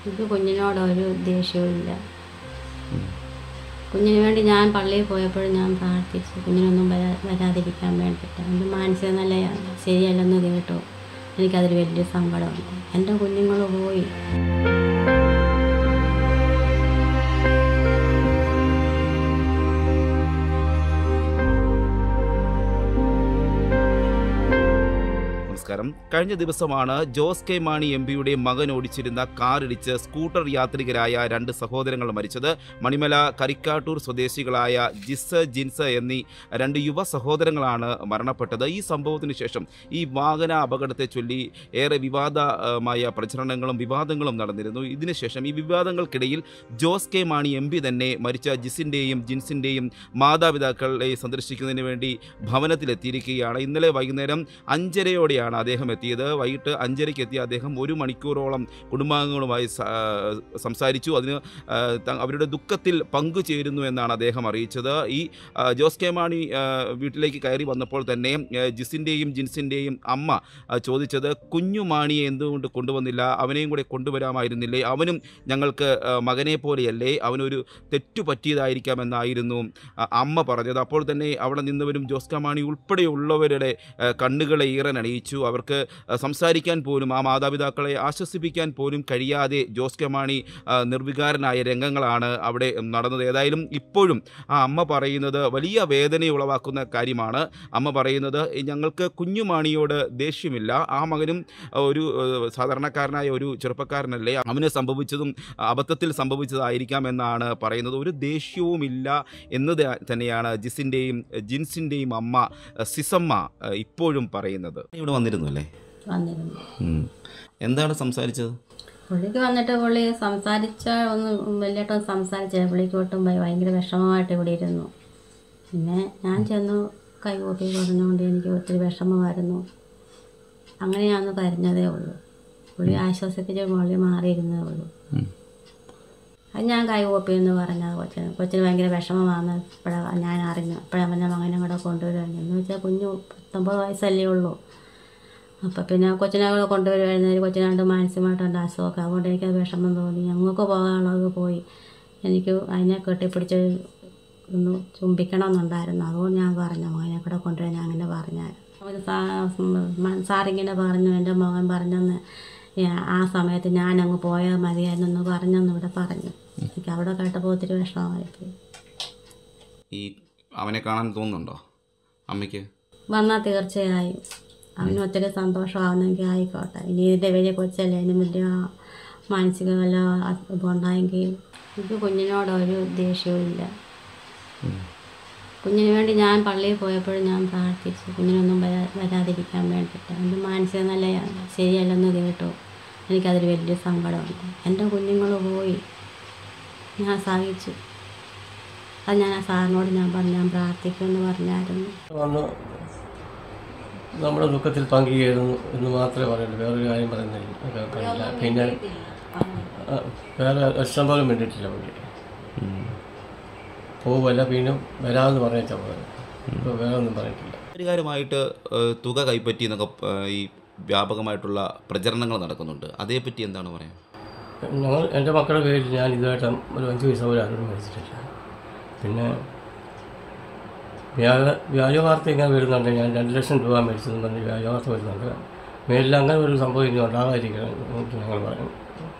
എനിക്ക് കുഞ്ഞിനോടൊരു ദേഷ്യവുമില്ല. കുഞ്ഞിന് വേണ്ടി ഞാൻ പള്ളിയിൽ പോയപ്പോഴും ഞാൻ പ്രാർത്ഥിച്ചു കുഞ്ഞിനൊന്നും വരാതിരിക്കാൻ വേണ്ടിയിട്ട്. എൻ്റെ മാനസിക നില ശരിയല്ലെന്ന് കേട്ടു. എനിക്കതൊരു വലിയ സങ്കടമുണ്ട്. എൻ്റെ കുഞ്ഞുങ്ങൾ പോയി. നമസ്കാരം. കഴിഞ്ഞ ദിവസമാണ് ജോസ് കെ മാണി എംപിയുടെ മകൻ ഓടിച്ചിരുന്ന കാറിടിച്ച് സ്കൂട്ടർ യാത്രികരായ 2 സഹോദരങ്ങൾ മരിച്ചത്. മണിമല കരിക്കാട്ടൂർ സ്വദേശികളായ ജിൻസ് എന്നീ 2 യുവ സഹോദരങ്ങളാണ് മരണപ്പെട്ടത്. ഈ സംഭവത്തിന് ശേഷം ഈ വാഹന അപകടത്തെ ചൊല്ലി ഏറെ വിവാദമായ പ്രചരണങ്ങളും വിവാദങ്ങളും നടന്നിരുന്നു. ഇതിനുശേഷം ഈ വിവാദങ്ങൾക്കിടയിൽ ജോസ് കെ മാണി എംപി തന്നെ മരിച്ച ജിൻസിൻ്റെയും മാതാപിതാക്കളെ സന്ദർശിക്കുന്നതിന് വേണ്ടി ഭവനത്തിലെത്തിയിരിക്കുകയാണ്. ഇന്നലെ വൈകുന്നേരം 5:30 അദ്ദേഹം എത്തിയത്. വൈകിട്ട് 5:30 എത്തിയ അദ്ദേഹം 1 മണിക്കൂറോളം കുടുംബാംഗങ്ങളുമായി സംസാരിച്ചു. അതിന് അവരുടെ ദുഃഖത്തിൽ പങ്കുചേരുന്നു എന്നാണ് അദ്ദേഹം അറിയിച്ചത്. ഈ ജോസ് കെ മാണി വീട്ടിലേക്ക് കയറി വന്നപ്പോൾ തന്നെ ജിൻസിൻ്റെയും അമ്മ ചോദിച്ചത്, കുഞ്ഞു മാണിയെ എന്തുകൊണ്ട് കൊണ്ടുവന്നില്ല, അവനെയും കൂടെ കൊണ്ടുവരാമായിരുന്നില്ലേ, അവനും ഞങ്ങൾക്ക് മകനെ പോലെയല്ലേ, അവനൊരു തെറ്റു പറ്റിയതായിരിക്കാമെന്നായിരുന്നു അമ്മ പറഞ്ഞത്. അപ്പോൾ തന്നെ അവിടെ നിന്നവരും ജോസ് കെ മാണി ഉൾപ്പെടെയുള്ളവരുടെ കണ്ണുകളെ ഈറനണിയിച്ചു. അവർക്ക് സംസാരിക്കാൻ പോലും, ആ മാതാപിതാക്കളെ ആശ്വസിപ്പിക്കാൻ പോലും കഴിയാതെ ജോസ് കെ മാണി നിർവികാരനായ രംഗങ്ങളാണ് അവിടെ നടന്നത്. ഏതായാലും ഇപ്പോഴും ആ അമ്മ പറയുന്നത് വലിയ വേദനയുളവാക്കുന്ന കാര്യമാണ്. അമ്മ പറയുന്നത്, ഞങ്ങൾക്ക് കുഞ്ഞുമാണിയോട് ദേഷ്യമില്ല, ആ മകനും ഒരു സാധാരണക്കാരനായ ഒരു ചെറുപ്പക്കാരനല്ലേ, അവന് സംഭവിച്ചതും അബദ്ധത്തിൽ സംഭവിച്ചതായിരിക്കാം എന്നാണ് പറയുന്നത്. ഒരു ദേഷ്യവുമില്ല എന്ന് തന്നെയാണ് ജിൻസിൻ്റെയും അമ്മ സിസമ്മ ഇപ്പോഴും പറയുന്നത്. ഇവിടെ വന്നിരുന്നു അല്ലേ? വന്നിരുന്നു. എന്താണ് സംസാരിച്ചത്? പുള്ളിക്ക് വന്നിട്ട് പുള്ളി ഒന്ന് വലിയട്ടൊന്നും സംസാരിച്ചില്ല. പുള്ളിക്ക് ഒട്ടും ഭയങ്കര വിഷമമായിട്ട് ഇവിടെ ഇരുന്നു. പിന്നെ ഞാൻ ചെന്നു കൈകൂപ്പി പറഞ്ഞുകൊണ്ട് എനിക്ക് ഒത്തിരി വിഷമമായിരുന്നു. അങ്ങനെ ഞാൻ കരഞ്ഞതേ ഉള്ളൂ. പുള്ളി ആശ്വസിപ്പിച്ച് പുള്ളി മാറിയിരുന്നതേ ഉള്ളൂ. അത് ഞാൻ കൈകൂപ്പി എന്ന് പറഞ്ഞത് കൊച്ചിന് ഭയങ്കര വിഷമമാണ്. ഇപ്പോഴാണ് ഞാൻ അറിഞ്ഞു. ഇപ്പോഴാണ് പറഞ്ഞ മകനെ കൂടെ കൊണ്ടുവരുവായിരുന്നു എന്ന് വെച്ചാൽ കുഞ്ഞു 19 വയസ്സല്ലേ ഉള്ളൂ. അപ്പം പിന്നെ കൊച്ചിനെ കൂടെ കൊണ്ടുവരുമായിരുന്നതിൽ കൊച്ചിനാണ്ട് മാനസികമായിട്ടുണ്ട് അസുഖമൊക്കെ. അതുകൊണ്ട് എനിക്കത് വിഷമം തോന്നി. ഞങ്ങൾക്ക് പോകാനുള്ളത് പോയി. എനിക്ക് അതിനെ കെട്ടിപ്പിടിച്ച് ഒന്ന് ചുംബിക്കണമെന്നുണ്ടായിരുന്നു. അതുകൊണ്ട് ഞാൻ പറഞ്ഞു മകനെ കൂടെ കൊണ്ടുവരാൻ. ഞാൻ അങ്ങനെ പറഞ്ഞാൽ സാറിങ്ങനെ പറഞ്ഞു, എൻ്റെ മകൻ പറഞ്ഞെന്ന് ആ സമയത്ത് ഞാനങ്ങ് പോയാൽ മതിയായിരുന്നെന്ന് പറഞ്ഞെന്ന് ഇവിടെ പറഞ്ഞു. എനിക്ക് അവിടെ കേട്ടപ്പോൾ ഒത്തിരി വിഷമമായിപ്പോയി. ഈ അവനെ കാണാൻ തോന്നുന്നുണ്ടോ അമ്മയ്ക്ക്? വന്നാൽ തീർച്ചയായും അവന് ഒത്തിരി സന്തോഷമാവുന്നെങ്കിൽ ആയിക്കോട്ടെ. ഇനി ഇതിൻ്റെ വലിയ കൊച്ചല്ലേ, ഇനി വലിയ മാനസിക വല്ല ഇതുണ്ടായെങ്കിൽ. എനിക്ക് കുഞ്ഞിനോടൊരു ദേഷ്യവുമില്ല. കുഞ്ഞിന് വേണ്ടി ഞാൻ പള്ളിയിൽ പോയപ്പോഴും ഞാൻ പ്രാർത്ഥിച്ചു കുഞ്ഞിനൊന്നും വരാതിരിക്കാൻ വേണ്ടിയിട്ട്. എൻ്റെ മാനസിക നില ശരിയല്ലെന്ന് കേട്ടു. എനിക്കതൊരു വലിയ സങ്കടമുണ്ട്. എൻ്റെ കുഞ്ഞുങ്ങൾ പോയി. ഞാൻ സഹിച്ചു. അത് ഞാൻ ആ സാറിനോട് ഞാൻ പ്രാർത്ഥിക്കുമെന്ന് പറഞ്ഞായിരുന്നു. നമ്മുടെ ദുഃഖത്തിൽ പങ്കുചേരുന്നു എന്ന് മാത്രമേ പറയുള്ളൂ. വേറൊരു കാര്യം പറയുന്നില്ല. പിന്നെ വേറെ ഇഷ്ടം പോലും വേണ്ടിയിട്ടില്ല. പുള്ളി പോവല്ല, പിന്നെ വരാമെന്ന് പറഞ്ഞാൽ പോലെ. ഇപ്പോൾ വേറെ ഒന്നും പറഞ്ഞിട്ടില്ല. കാര്യമായിട്ട് തുക കൈപ്പറ്റി എന്നൊക്കെ ഈ വ്യാപകമായിട്ടുള്ള പ്രചരണങ്ങൾ നടക്കുന്നുണ്ട്. അതേപ്പറ്റി എന്താണ് പറയാൻ? എൻ്റെ മക്കളുടെ പേരിൽ ഞാൻ ഇതുമായിട്ട് ഒരു 5 പൈസ പോലും ആരോടും മേടിച്ചിട്ടില്ല. പിന്നെ വ്യാജ വാർത്ത ഇങ്ങനെ വരുന്നുണ്ട്. ഞാൻ 2 ലക്ഷം രൂപ മേടിച്ചെന്ന് പറഞ്ഞ് വ്യാജ വാർത്ത വരുന്നുണ്ട്. മേലിൽ അങ്ങനെ ഒരു സംഭവം ഇനി ഉണ്ടാകാതിരിക്കണം ഞങ്ങൾ പറയും.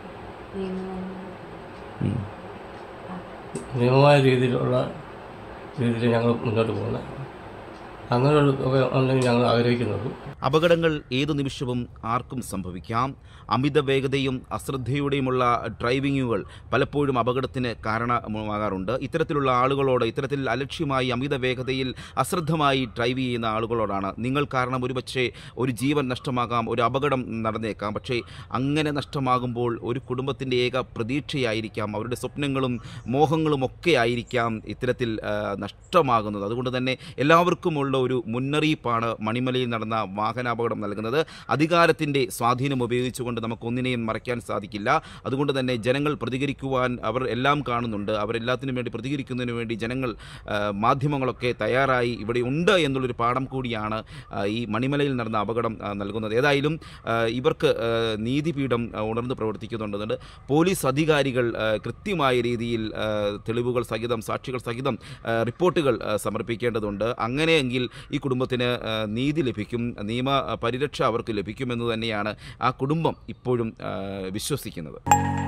നിയമമായ രീതിയിൽ ഞങ്ങൾ മുന്നോട്ട് പോകുന്നത്. അങ്ങനെയുള്ള ഉണ്ടെങ്കിൽ ഞങ്ങൾ ആഗ്രഹിക്കുന്നുള്ളൂ. അപകടങ്ങൾ ഏതു നിമിഷവും ആർക്കും സംഭവിക്കാം. അമിത വേഗതയും അശ്രദ്ധയുടെയുമുള്ള ഡ്രൈവിങ്ങുകൾ പലപ്പോഴും അപകടത്തിന് കാരണമാകാറുണ്ട്. ഇത്തരത്തിലുള്ള ആളുകളോട്, ഇത്തരത്തിൽ അലക്ഷ്യമായി അമിത വേഗതയിൽ അശ്രദ്ധമായി ഡ്രൈവ് ചെയ്യുന്ന ആളുകളോടാണ് നിങ്ങൾ കാരണം ഒരുപക്ഷെ ഒരു ജീവൻ നഷ്ടമാകാം, ഒരു അപകടം നടന്നേക്കാം. പക്ഷേ അങ്ങനെ നഷ്ടമാകുമ്പോൾ ഒരു കുടുംബത്തിൻ്റെ ഏക പ്രതീക്ഷയായിരിക്കാം, അവരുടെ സ്വപ്നങ്ങളും മോഹങ്ങളും ഒക്കെ ആയിരിക്കാം ഇത്തരത്തിൽ നഷ്ടമാകുന്നത്. അതുകൊണ്ട് തന്നെ എല്ലാവർക്കുമുള്ള ഒരു മുന്നറിയിപ്പാണ് മണിമലയിൽ നടന്ന വാഹനാപകടം നൽകുന്നത്. അധികാരത്തിൻ്റെ സ്വാധീനം ഉപയോഗിച്ചുകൊണ്ട് നമുക്കൊന്നിനെയും മറയ്ക്കാൻ സാധിക്കില്ല. അതുകൊണ്ട് തന്നെ ജനങ്ങൾ പ്രതികരിക്കുവാൻ അവർ എല്ലാം കാണുന്നുണ്ട്. അവരെല്ലാത്തിനും വേണ്ടി പ്രതികരിക്കുന്നതിന് വേണ്ടി ജനങ്ങൾ, മാധ്യമങ്ങളൊക്കെ തയ്യാറായി ഇവിടെ ഉണ്ട് എന്നുള്ളൊരു പാഠം കൂടിയാണ് ഈ മണിമലയിൽ നടന്ന അപകടം നൽകുന്നത്. ഏതായാലും ഇവർക്ക് നീതിപീഠം ഉണർന്ന് പ്രവർത്തിക്കുന്നുണ്ട്. പോലീസ് അധികാരികൾ കൃത്യമായ രീതിയിൽ തെളിവുകൾ സഹിതം, സാക്ഷികൾ സഹിതം റിപ്പോർട്ടുകൾ സമർപ്പിക്കേണ്ടതുണ്ട്. അങ്ങനെയെങ്കിൽ ഈ കുടുംബത്തിന് നീതി ലഭിക്കും, നിയമ പരിരക്ഷ അവർക്ക് ലഭിക്കുമെന്ന് തന്നെയാണ് ആ കുടുംബം ഇപ്പോഴും വിശ്വസിക്കുന്നത്.